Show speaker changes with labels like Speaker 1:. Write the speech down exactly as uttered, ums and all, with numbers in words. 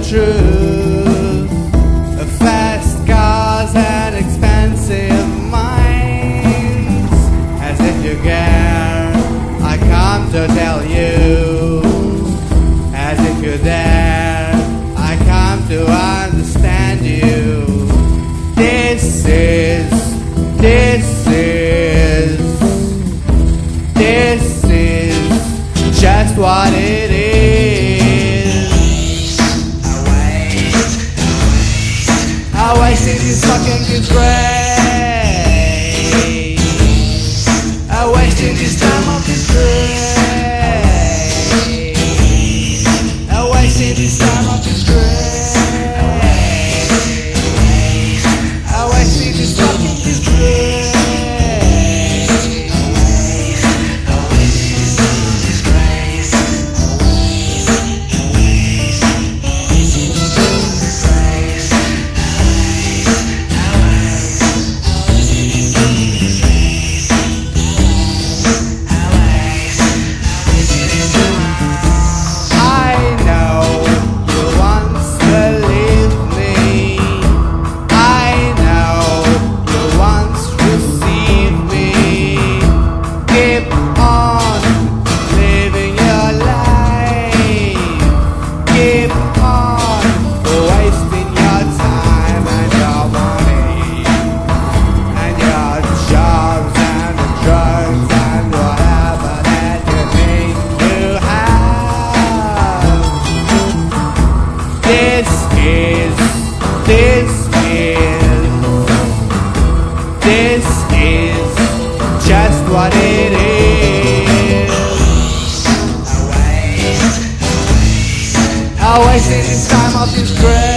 Speaker 1: truth. Fast cars and expensive minds. As if you care, I come to tell you. As if you dare, I come to understand you. This is, this is, this is just what it is. I wasted this fucking good grade. I wasted this time of this grade. I wasted this time of this grade. I wasted this fucking this grade. This is, this is, this is just what it is. I wasted this time of this grave.